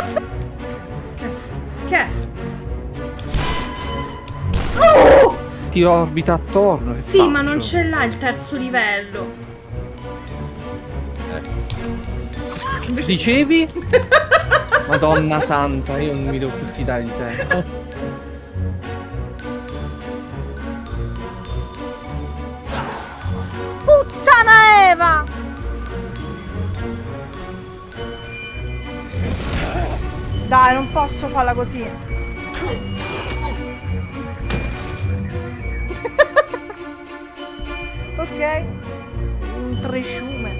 Che è? Ti orbita attorno. Sì, ma non ce l'ha il terzo livello. Invece dicevi? Madonna santa, io non mi devo più fidare di te. Puttana Eva! Dai, non posso farla così. Ok. Un tresciume.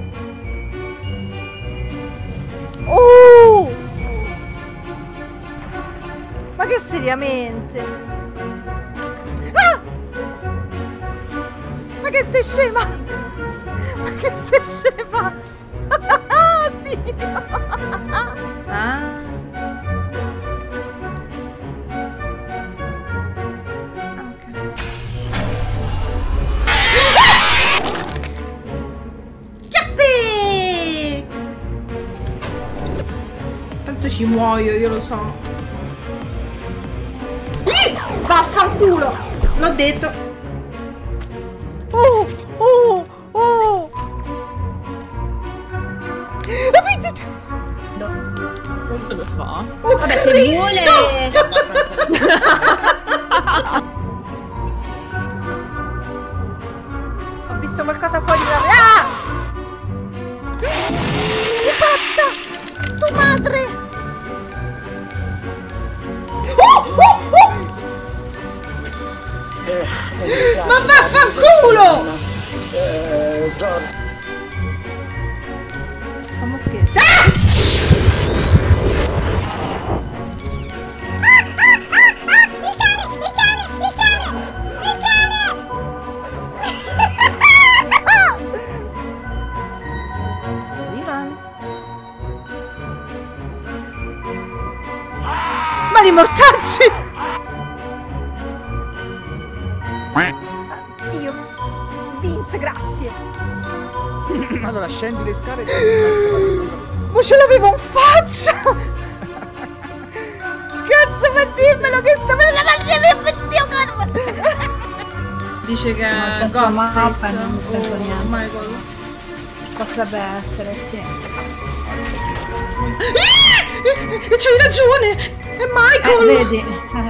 Oh! Ma che seriamente? Ah! Ma che sei scema? Ma che sei scema? Oddio! Ah. Chiappi! Tanto ci muoio, io lo so. Vaffanculo! L'ho detto. Oh! Oh! Oh! No. Quanto lo fa? Oh, vabbè, se Cristo! vuole. Ho visto qualcosa fuori da... Ah! Che pazza! Tu madre! Ma vaffanculo! Fammo scherzi. Ma li mortacci! Dio, Vince, grazie. Madonna, scendi le scale. Ma ce l'avevo in faccia! Cazzo, ma dimmelo che sapete la macchina Dio caro! Dice che No, è c'è Ghostface non mi sento o niente. Michael. Potrebbe essere, sì. C'hai ragione! È Michael! Vedi?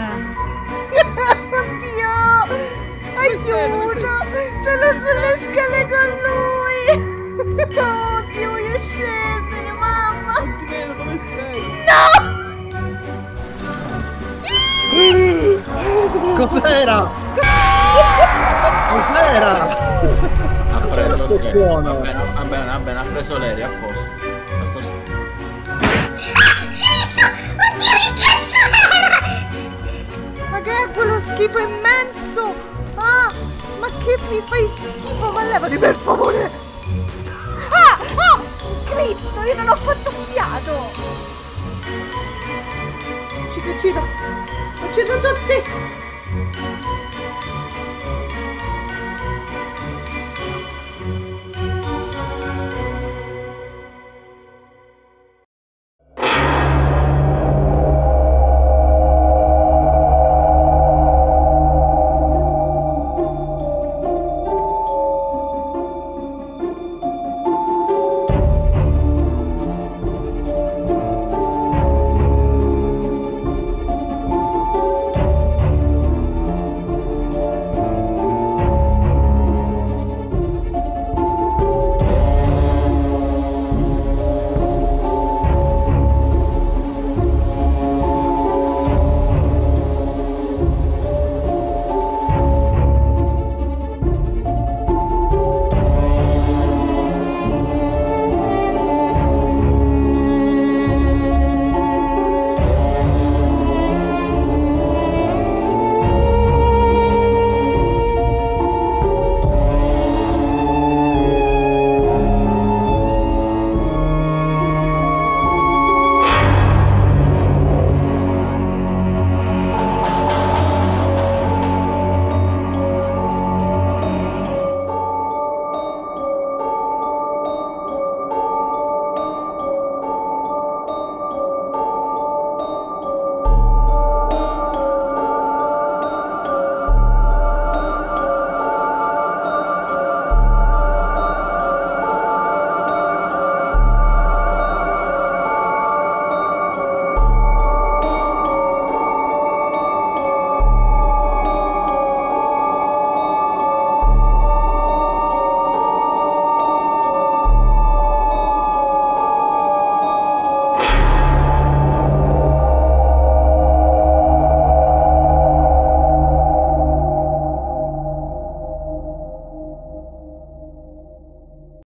Oddio! Aiuto! Sono sulle scale con lui! Oddio, voglio scendere, mamma! Non ti vedo, dove sei? No! Cos'era? Cos'era? Ha preso sto ok. suono? Va bene, ha preso l'aereo, a posto. Ma che è quello schifo immenso? Ah! Ma che mi fai schifo? Ma levati per favore! Ah! Oh! Cristo, io non ho fatto un fiato! Ci uccido! Uccido tutti!